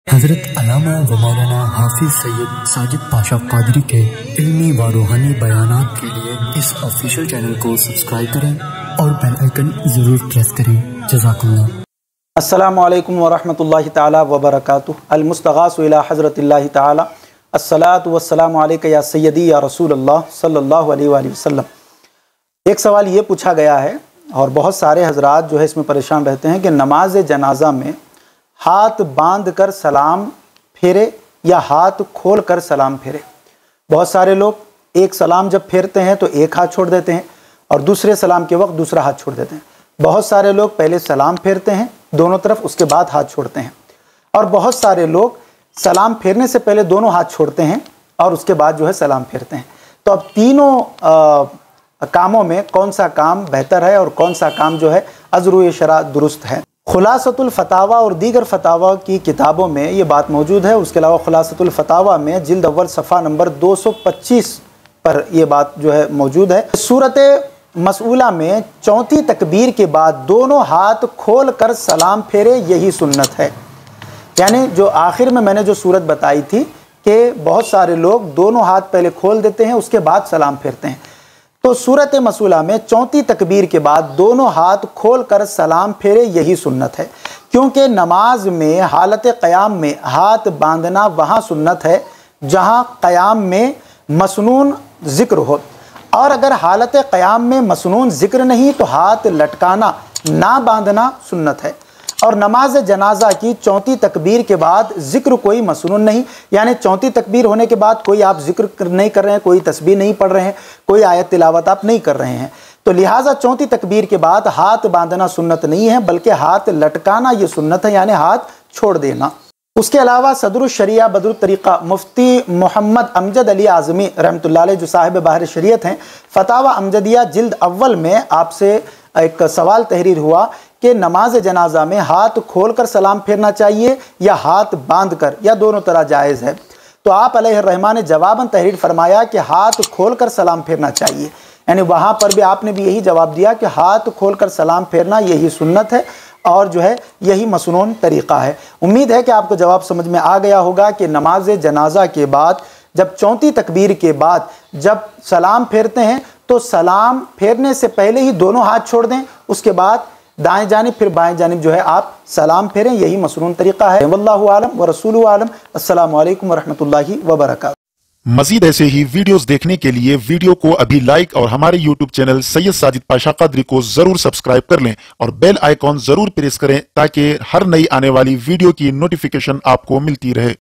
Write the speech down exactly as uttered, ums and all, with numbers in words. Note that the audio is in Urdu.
حضرت علامہ و مولانا حافظ سید ساجد پاشا قادری کے علمی و روحانی بیانات کے لیے اس آفیشیل چینل کو سبسکرائب کریں اور بیل آئیکن ضرور پریس کریں۔ جزاک اللہ۔ السلام علیکم ورحمۃ اللہ تعالی وبرکاتہ۔ المستغاث الی حضرت اللہ تعالی الصلاۃ والسلام علیک یا سیدی یا رسول اللہ صلی اللہ علیہ وآلہ وسلم۔ ایک سوال یہ پوچھا گیا ہے اور بہت سارے حضرات جو ہے اس میں پریشان رہتے ہیں کہ نماز جنازہ میں ہاتھ باندھ کر سلام پھیرے یا ہاتھ کھول کر سلام پھیرے۔ بہت سارے لوگ ایک سلام جب پھیرتے ہیں تو ایک ہاتھ چھوڑ دیتے ہیں اور دوسرے سلام کے وقت دوسرا ہاتھ چھوڑ دیتے ہیں۔ بہت سارے لوگ پہلے سلام پھیرتے ہیں دونوں طرف، اس کے بعد ہاتھ چھوڑتے ہیں، اور بہت سارے لوگ سلام پھیرنے سے پہلے دونوں ہاتھ چھوڑتے ہیں اور اس کے بعد جو ہے سلام پھیرتے ہیں۔ تو اب تینوں کاموں میں کون سا کام بہتر ہے اور کون سا کام جو ہے از روئے شرع درست ہے؟ خلاصۃ الفتاوی اور دیگر فتاوی کی کتابوں میں یہ بات موجود ہے۔ اس کے علاوہ خلاصۃ الفتاوی میں جلد اول صفحہ نمبر دو سو پچیس پر یہ بات جو ہے موجود ہے۔ صورت مسئولہ میں چوتھی تکبیر کے بعد دونوں ہاتھ کھول کر سلام پھیرے، یہی سنت ہے۔ یعنی جو آخر میں میں نے جو صورت بتائی تھی کہ بہت سارے لوگ دونوں ہاتھ پہلے کھول دیتے ہیں اس کے بعد سلام پھیرتے ہیں، تو صورت مسئولہ میں چوتھی تکبیر کے بعد دونوں ہاتھ کھول کر سلام پھیرے، یہی سنت ہے، کیونکہ نماز میں حالت قیام میں ہاتھ باندھنا وہاں سنت ہے جہاں قیام میں مسنون ذکر ہو، اور اگر حالت قیام میں مسنون ذکر نہیں تو ہاتھ لٹکانا نہ باندھنا سنت ہے۔ اور نماز جنازہ کی چوتھی تکبیر کے بعد ذکر کوئی مسنون نہیں، یعنی چوتھی تکبیر ہونے کے بعد کوئی آپ ذکر نہیں کر رہے ہیں، کوئی تسبیح نہیں پڑھ رہے ہیں، کوئی آیت تلاوت آپ نہیں کر رہے ہیں، تو لہٰذا چوتھی تکبیر کے بعد ہاتھ باندھنا سنت نہیں ہے، بلکہ ہاتھ لٹکانا یہ سنت ہے، یعنی ہاتھ چھوڑ دینا۔ اس کے علاوہ صدر الشریعہ بدر الطریقہ مفتی محمد امجد علی اعظمی رحمۃ اللہ علیہ جو صاحب بحر شریعت ہیں، فتاوی امجدیہ جلد اول میں آپ سے ایک سوال تحریر ہوا کہ نماز جنازہ میں ہاتھ کھول کر سلام پھیرنا چاہیے یا ہاتھ باندھ کر، یا دونوں طرح جائز ہے؟ تو آپ علیہ الرحمٰن نے جواباً تحریر فرمایا کہ ہاتھ کھول کر سلام پھیرنا چاہیے، یعنی وہاں پر بھی آپ نے بھی یہی جواب دیا کہ ہاتھ کھول کر سلام پھیرنا یہی سنت ہے اور جو ہے یہی مسنون طریقہ ہے۔ امید ہے کہ آپ کو جواب سمجھ میں آ گیا ہوگا کہ نماز جنازہ کے بعد جب چوتھی تکبیر کے بعد جب سلام پھیرتے ہیں تو سلام پھیرنے سے پہلے ہی دونوں ہاتھ چھوڑ دیں، اس کے بعد دائیں جانب پھر بائیں جانب جو ہے آپ سلام پھیریں، یہی مسنون طریقہ ہے۔ واللہ عالم ورسولہ عالم۔ السلام علیکم ورحمۃ اللہ وبرکاتہ۔ مزید ایسے ہی ویڈیوز دیکھنے کے لیے ویڈیو کو ابھی لائک اور ہمارے یوٹیوب چینل سید ساجد پاشا قادری کو ضرور سبسکرائب کر لیں اور بیل آئیکن ضرور پریس کریں تاکہ ہر نئی آنے والی ویڈیو کی نوٹیفیکیشن آپ کو ملتی رہے۔